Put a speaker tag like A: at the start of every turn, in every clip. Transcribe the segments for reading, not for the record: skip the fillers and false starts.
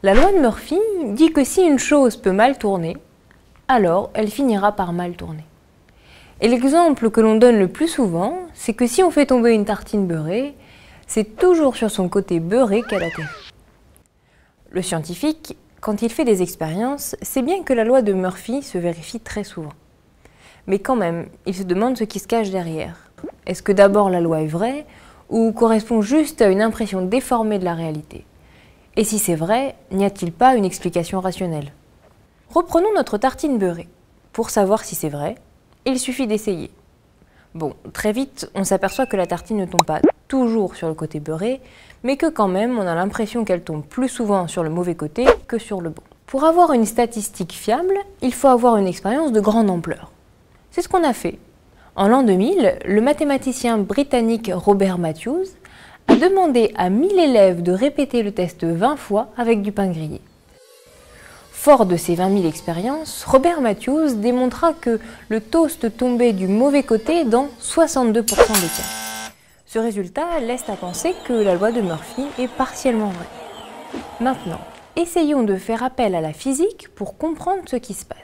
A: La loi de Murphy dit que si une chose peut mal tourner, alors elle finira par mal tourner. Et l'exemple que l'on donne le plus souvent, c'est que si on fait tomber une tartine beurrée, c'est toujours sur son côté beurré qu'elle atterrit. Le scientifique, quand il fait des expériences, sait bien que la loi de Murphy se vérifie très souvent. Mais quand même, il se demande ce qui se cache derrière. Est-ce que d'abord la loi est vraie ou correspond juste à une impression déformée de la réalité? Et si c'est vrai, n'y a-t-il pas une explication rationnelle? Reprenons notre tartine beurrée. Pour savoir si c'est vrai, il suffit d'essayer. Bon, très vite, on s'aperçoit que la tartine ne tombe pas toujours sur le côté beurré, mais que quand même, on a l'impression qu'elle tombe plus souvent sur le mauvais côté que sur le bon. Pour avoir une statistique fiable, il faut avoir une expérience de grande ampleur. C'est ce qu'on a fait. En l'an 2000, le mathématicien britannique Robert Matthews a demandé à 1000 élèves de répéter le test 20 fois avec du pain grillé. Fort de ces 20 000 expériences, Robert Matthews démontra que le toast tombait du mauvais côté dans 62% des cas. Ce résultat laisse à penser que la loi de Murphy est partiellement vraie. Maintenant, essayons de faire appel à la physique pour comprendre ce qui se passe.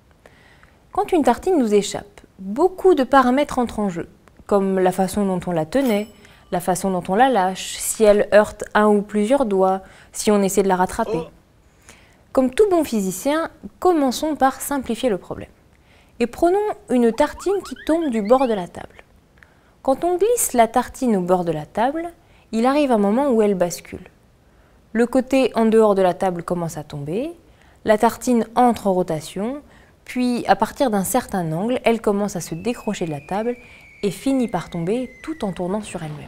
A: Quand une tartine nous échappe, beaucoup de paramètres entrent en jeu, comme la façon dont on la tenait, la façon dont on la lâche, si elle heurte un ou plusieurs doigts, si on essaie de la rattraper. Comme tout bon physicien, commençons par simplifier le problème. Et prenons une tartine qui tombe du bord de la table. Quand on glisse la tartine au bord de la table, il arrive un moment où elle bascule. Le côté en dehors de la table commence à tomber, la tartine entre en rotation, puis à partir d'un certain angle, elle commence à se décrocher de la table et finit par tomber tout en tournant sur elle-même.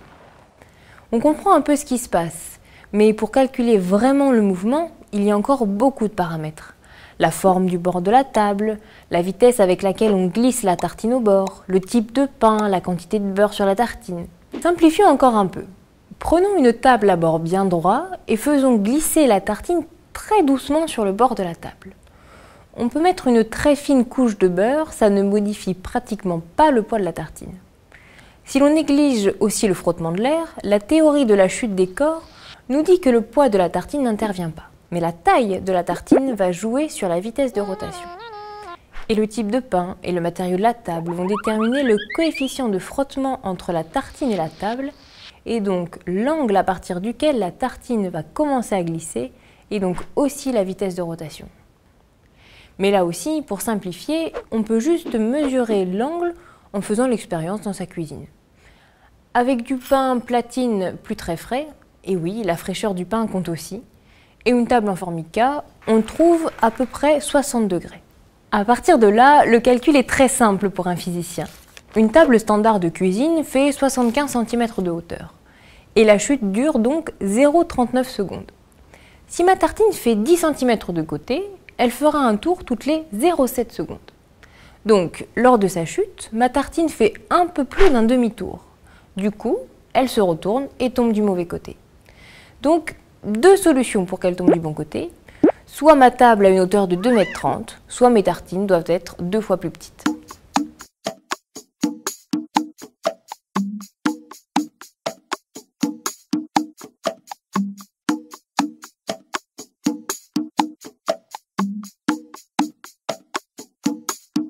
A: On comprend un peu ce qui se passe, mais pour calculer vraiment le mouvement, il y a encore beaucoup de paramètres. La forme du bord de la table, la vitesse avec laquelle on glisse la tartine au bord, le type de pain, la quantité de beurre sur la tartine. Simplifions encore un peu. Prenons une table à bord bien droit et faisons glisser la tartine très doucement sur le bord de la table. On peut mettre une très fine couche de beurre, ça ne modifie pratiquement pas le poids de la tartine. Si l'on néglige aussi le frottement de l'air, la théorie de la chute des corps nous dit que le poids de la tartine n'intervient pas. Mais la taille de la tartine va jouer sur la vitesse de rotation. Et le type de pain et le matériau de la table vont déterminer le coefficient de frottement entre la tartine et la table, et donc l'angle à partir duquel la tartine va commencer à glisser, et donc aussi la vitesse de rotation. Mais là aussi, pour simplifier, on peut juste mesurer l'angle en faisant l'expérience dans sa cuisine. Avec du pain platine plus très frais, et oui, la fraîcheur du pain compte aussi, et une table en formica, on trouve à peu près 60 degrés. À partir de là, le calcul est très simple pour un physicien. Une table standard de cuisine fait 75 cm de hauteur. Et la chute dure donc 0,39 secondes. Si ma tartine fait 10 cm de côté, elle fera un tour toutes les 0,7 secondes. Donc, lors de sa chute, ma tartine fait un peu plus d'un demi-tour. Du coup, elle se retourne et tombe du mauvais côté. Donc, deux solutions pour qu'elle tombe du bon côté. Soit ma table a une hauteur de 2,30 m, soit mes tartines doivent être 2 fois plus petites.